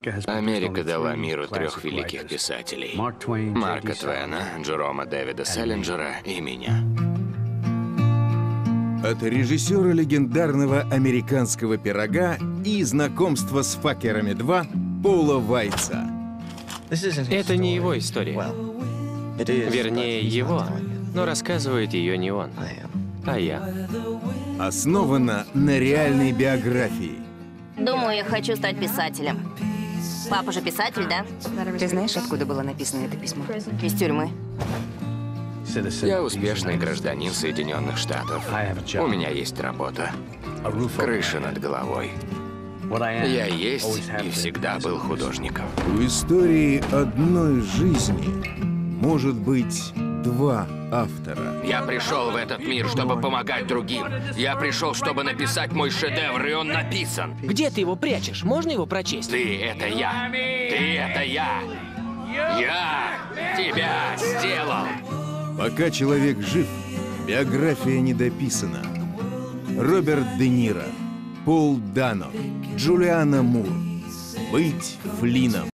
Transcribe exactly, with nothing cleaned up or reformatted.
Америка дала миру трех великих писателей: Марка Твена, Джерома Дэвида Селлинджера и меня. От режиссера легендарного «Американского пирога» и «Знакомства с факерами два» Пола Вайца. Это не его история. Вернее, его, но рассказывает ее не он, а я. Основана на реальной биографии. Думаю, я хочу стать писателем. Папа же писатель, да? Ты знаешь, откуда было написано это письмо? Из тюрьмы. Я успешный гражданин Соединенных Штатов. У меня есть работа, крыша над головой. Я есть и всегда был художником. У истории одной жизни может быть два автора. Я пришел в этот мир, чтобы помогать другим. Я пришел, чтобы написать мой шедевр, и он написан. Где ты его прячешь? Можно его прочесть? Ты — это я. Ты — это я. Я тебя сделал. Пока человек жив, биография не дописана. Роберт Де Ниро, Пол Дано, Джулиана Мур. Быть Флином.